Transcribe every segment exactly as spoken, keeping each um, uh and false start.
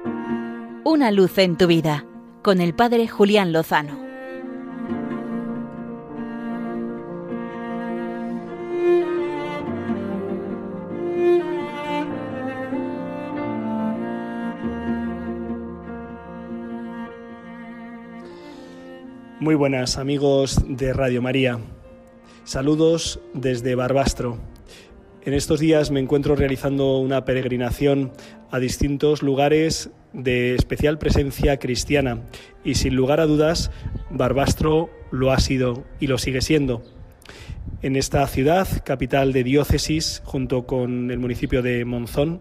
Una luz en tu vida, con el Padre Julián Lozano. Muy buenas amigos de Radio María. Saludos desde Barbastro. En estos días me encuentro realizando una peregrinación a distintos lugares de especial presencia cristiana y sin lugar a dudas Barbastro lo ha sido y lo sigue siendo. En esta ciudad, capital de diócesis, junto con el municipio de Monzón,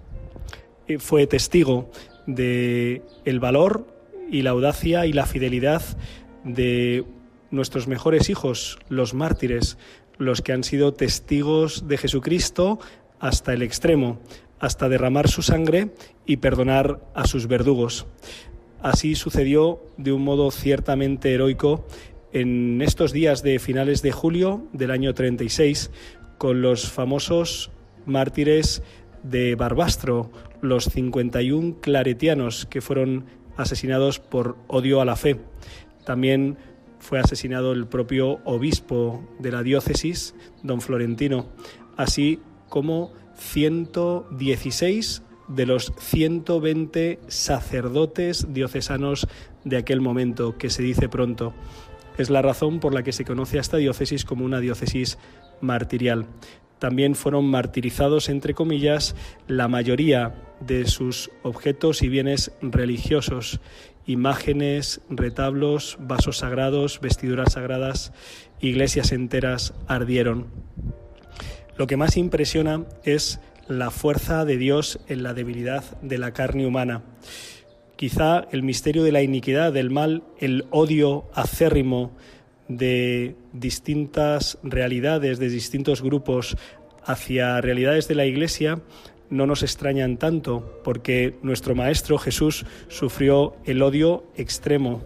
fue testigo de el valor y la audacia y la fidelidad de nuestros mejores hijos, los mártires, los que han sido testigos de Jesucristo hasta el extremo, hasta derramar su sangre y perdonar a sus verdugos. Así sucedió de un modo ciertamente heroico en estos días de finales de julio del año treinta y seis, con los famosos mártires de Barbastro, los cincuenta y uno claretianos que fueron asesinados por odio a la fe. También fue asesinado el propio obispo de la diócesis, don Florentino, así como ciento dieciséis de los ciento veinte sacerdotes diocesanos de aquel momento, que se dice pronto. Es la razón por la que se conoce a esta diócesis como una diócesis martirial. También fueron martirizados, entre comillas, la mayoría de sus objetos y bienes religiosos, imágenes, retablos, vasos sagrados, vestiduras sagradas, iglesias enteras ardieron. Lo que más impresiona es la fuerza de Dios en la debilidad de la carne humana. Quizá el misterio de la iniquidad, del mal, el odio acérrimo de distintas realidades, de distintos grupos hacia realidades de la Iglesia, no nos extrañan tanto, porque nuestro Maestro Jesús sufrió el odio extremo.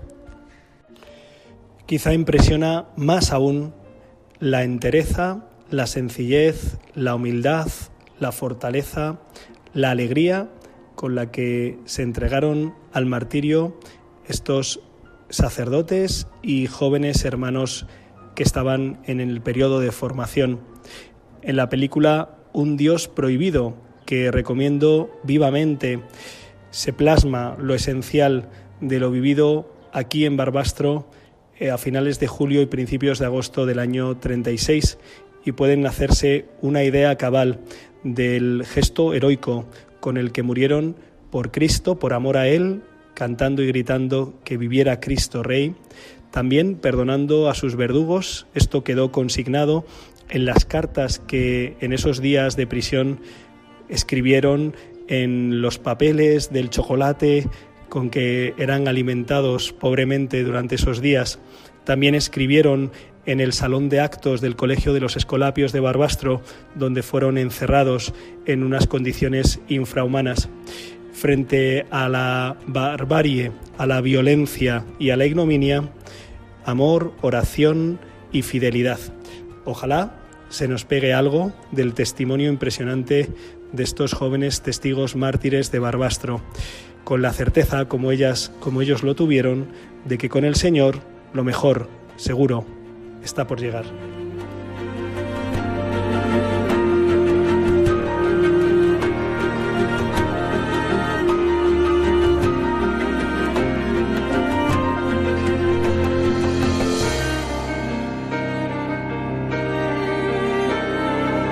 Quizá impresiona más aún la entereza, la sencillez, la humildad, la fortaleza, la alegría con la que se entregaron al martirio estos sacerdotes y jóvenes hermanos que estaban en el periodo de formación. En la película Un Dios prohibido, que recomiendo vivamente, se plasma lo esencial de lo vivido aquí en Barbastro eh, a finales de julio y principios de agosto del año treinta y seis, y pueden hacerse una idea cabal del gesto heroico con el que murieron por Cristo, por amor a Él, cantando y gritando que viviera Cristo Rey, también perdonando a sus verdugos. Esto quedó consignado en las cartas que en esos días de prisión escribieron, en los papeles del chocolate con que eran alimentados pobremente durante esos días. También escribieron en el salón de actos del Colegio de los Escolapios de Barbastro, donde fueron encerrados en unas condiciones infrahumanas. Frente a la barbarie, a la violencia y a la ignominia, amor, oración y fidelidad. Ojalá se nos pegue algo del testimonio impresionante de estos jóvenes testigos mártires de Barbastro, con la certeza, como ellas, como ellos lo tuvieron, de que con el Señor lo mejor, seguro, está por llegar.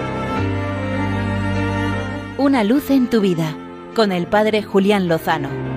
Una luz en tu vida, con el Padre Julián Lozano.